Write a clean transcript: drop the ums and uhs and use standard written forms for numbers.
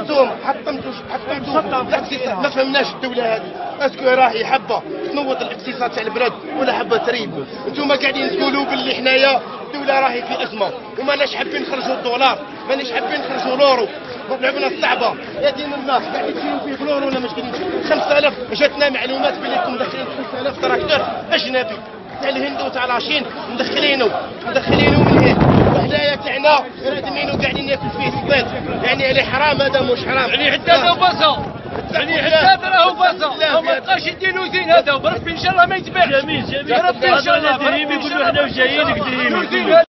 انتم حطمتوا الاقتصاد. ما فهمناش الدوله هذه اسكو راهي حابه تنوض الاقتصاد تاع البلاد ولا حابه تريب. انتم قاعدين تقولوا باللي حنايا الدوله راهي في ازمه وماناش حابين نخرجوا الدولار، ماناش حابين نخرجوا لورو، لعبنا الصعبه يا دين الله. قاعدين تجيو فيه بلورو ولا مش قاعدين 5000. جاتنا معلومات بليكم مدخلين 5000 تراكتور اجنبي تاع الهند وتاع لاشين مدخلينه من الهند، وحدايا تاعنا رادمين وقاعدين ياكل فيه الصيد. يعني عليه حرام هذا مش حرام، يعني حداد وبصه، يعني حداد راهو بصه، وما بقاش يديروا زين هذا بربي ان شاء الله ما يتباعش. جميل بربي ان شاء الله يقولوا احنا جايين قديم.